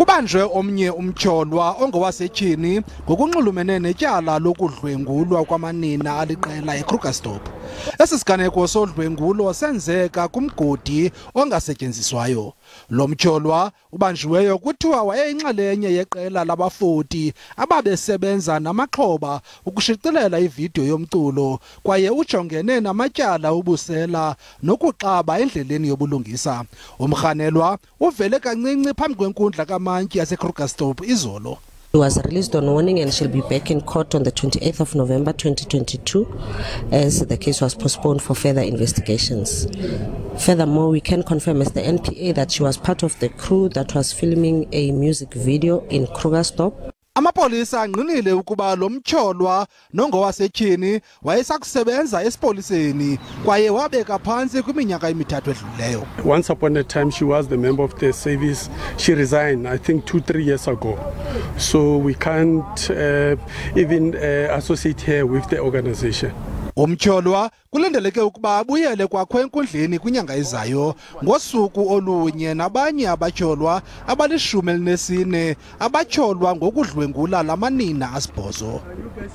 Kubanjwe omnye umtyholwa ongowasetyhini ngokunxulumene netyala lokudlwengulwa kwamanina aliqela eKrugersdorp. Esisiganeko sodlwengulo senzeka kumgodi ongasetyenziswayo. Lo mtyholwa ubanjiweyo kuthiwa wayeyinkxenye yeqela labafoti ababesebenza namaxhoba ukushicilela ividiyo yomculo kwaye ujongene namatyala ubusela nokuxaba endleleni yobulungisa. Umrhanelwa uvele kancinci phambi kwenkundla kamantyi yaseKrugersdorp izolo. She was released on warning and she'll be back in court on the 28th of November 2022 as the case was postponed for further investigations. Furthermore, we can confirm as the NPA that she was part of the crew that was filming a music video in Krugersdorp. Amapolisa angqinile ukuba lo mtyholwa nongowasetyhini wayesakusebenza esipoliseni kwaye wabeka phantsi kwiminyaka emithathu edlulileyo. Once upon a time she was the member of the service. She resigned I think 2-3 years ago. So we can't even associate her with the organization. Umtyholwa kulindeleke ukuba abuyele kwakho enkundleni kwinyanga ezayo ngosuku olunye nabanye abatyholwa abali-14 abatyholwa ngokudlwengula lamanina asibhozo.